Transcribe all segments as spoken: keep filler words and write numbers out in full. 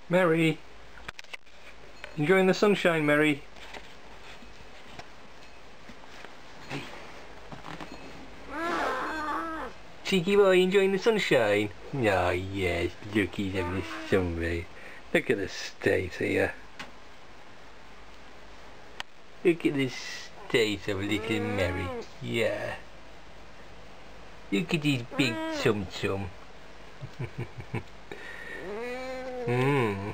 Mary! Enjoying the sunshine, Mary? Hey. Cheeky boy, enjoying the sunshine? Oh yes, look, he's having a sunray. Look at the state here. Look at the state of little Mary. Yeah. Look at his big tum tum. Hmm.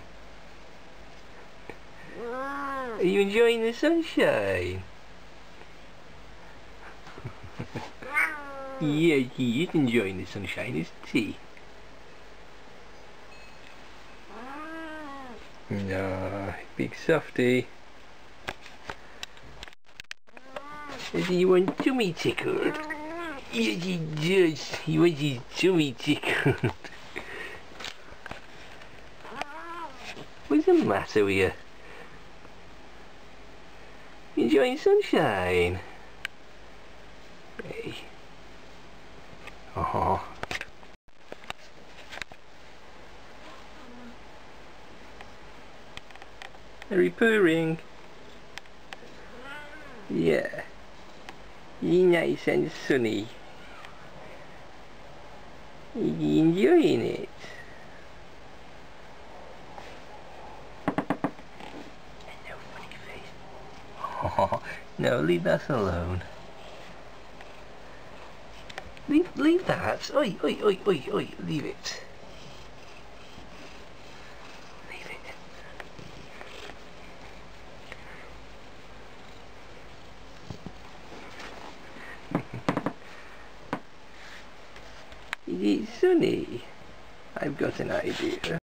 Are you enjoying the sunshine? Yeah, he is enjoying the sunshine, isn't he? No, big softy. Does he want tummy tickled? Yes, he does. He wants his tummy tickled. What's the matter with you? Enjoying sunshine? Hey. Oh. Very purring. Yeah. You nice and sunny. You enjoying it? Hello, funny face. Oh, no, leave that alone. Leave, leave that. Oi, oi, oi, oi, oi, leave it. Leave it. Is it sunny? I've got an idea.